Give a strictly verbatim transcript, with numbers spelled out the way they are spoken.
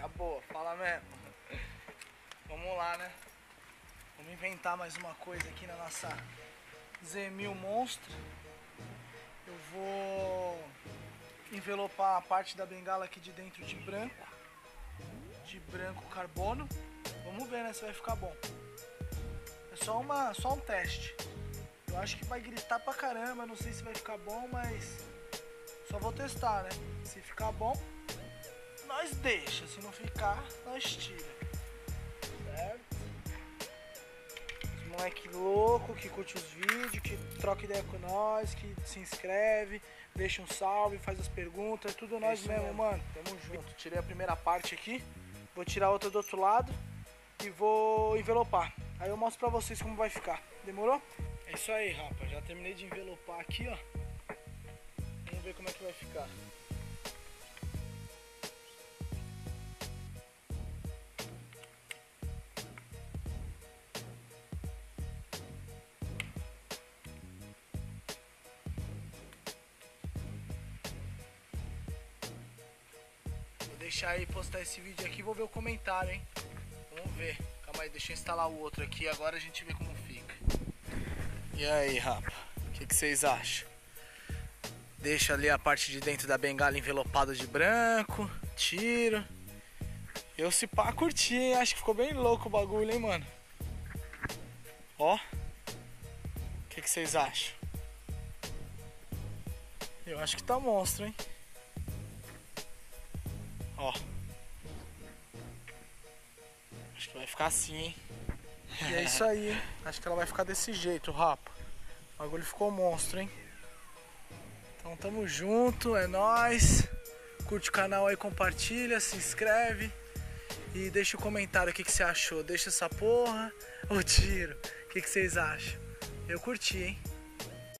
Ideia boa, fala mesmo. Vamos lá, né? Vamos inventar mais uma coisa aqui na nossa Z mil Monstro. Eu vou envelopar a parte da bengala aqui de dentro de branco. De branco carbono. Vamos ver, né, se vai ficar bom. É só, uma, só um teste. Eu acho que vai gritar pra caramba, não sei se vai ficar bom, mas só vou testar, né? Se ficar bom, nós deixa. Se não ficar, nós tira. Certo? Os moleque louco que curte os vídeos, que troca ideia com nós, que se inscreve, deixa um salve, faz as perguntas, é tudo nós Isso mesmo, mesmo, mano. Tamo junto. Tirei a primeira parte aqui, vou tirar a outra do outro lado e vou envelopar. Aí eu mostro pra vocês como vai ficar. Demorou? É isso aí, rapaz. Já terminei de envelopar aqui, ó. Vamos ver como é que vai ficar. Vou deixar aí postar esse vídeo aqui e vou ver o comentário, hein? Vamos ver. Calma aí, deixa eu instalar o outro aqui. Agora a gente vê como fica. E aí, rapa? O que, que vocês acham? Deixa ali a parte de dentro da bengala envelopada de branco. Tiro. Eu se pá curti, hein? Acho que ficou bem louco o bagulho, hein, mano? Ó. O que, que vocês acham? Eu acho que tá monstro, hein? Ó. Acho que vai ficar assim, hein? E é isso aí, hein? Acho que ela vai ficar desse jeito, rapa. O bagulho ficou monstro, hein? Então tamo junto, é nóis. Curte o canal aí, compartilha, se inscreve. E deixa o um comentário o que, que você achou. Deixa essa porra ou tiro. O que, que vocês acham? Eu curti, hein?